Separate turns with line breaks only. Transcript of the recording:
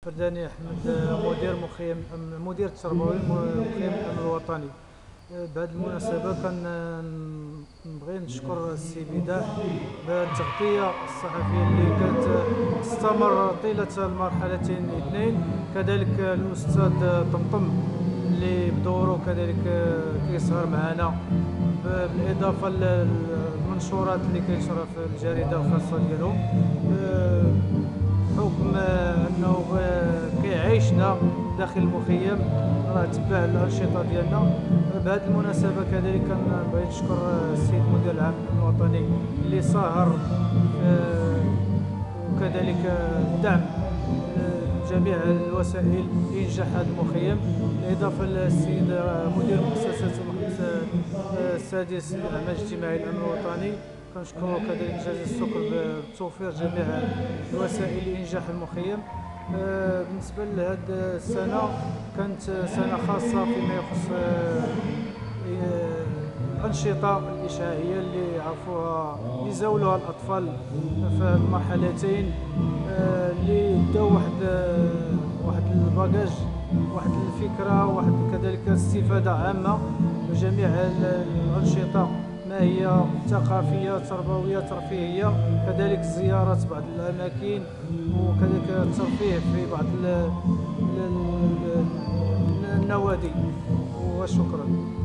فرداني أحمد، مدير التربوي مخيم الأمن الوطني. بهذه المناسبة نبغي نشكر السي بداح بالتغطية الصحفية اللي كانت تستمر طيلة المرحلتين الاثنين، كذلك الأستاذ طمطم اللي بدوره كذلك كيسهر معنا، بالإضافة للمنشورات اللي كينشرها في الجريدة الخاصة ديالو، بحكم أنه كيعيشنا داخل المخيم، راه تبع الأنشطة ديالنا. بهذه المناسبة كذلك كنبغي نشكر السيد المدير العام الوطني اللي ساهر، وكذلك دعم جميع الوسائل لإنجاح هذا المخيم، بالإضافة للسيد مدير مؤسسة السادس للأعمال الاجتماعي الأمن الوطني، كنشكره كذلك جزيل الشكر بتوفير جميع الوسائل لإنجاح المخيم. بالنسبة لهذه السنة كانت سنة خاصة فيما يخص الأنشطة الإشعاعية اللي عرفوها اللي زاولوها الأطفال في المرحلتين، اللي داو واحد الباجاج، واحد الفكرة، واحد كذلك استفادة عامة بجميع الأنشطة، ما هي ثقافية تربوية ترفيهية، كذلك زيارة بعض الأماكن، وكذلك الترفيه في بعض النوادي. وشكرا.